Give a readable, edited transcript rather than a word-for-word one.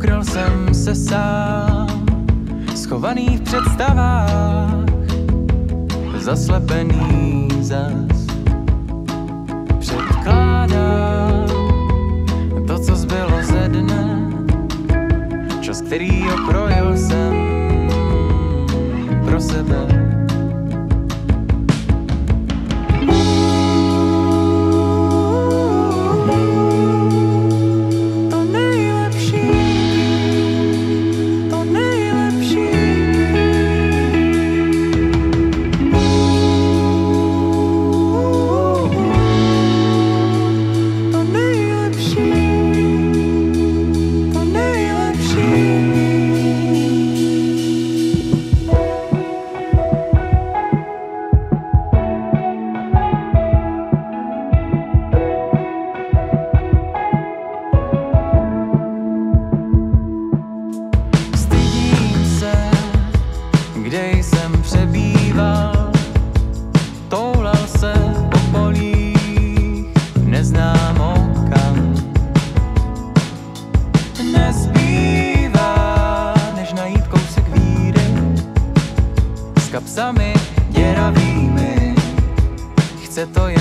Ukryl jsem se sám, schovaný v představách, zaslepený zas. Předkládám to, co zbylo ze dne, čas, který okrojil jsem pro sebe. Kde jsem přebýval, toulal se po polích, neznámo kam. Nezbývá, než najít kousek víry s kapsami děravými. Chce to jen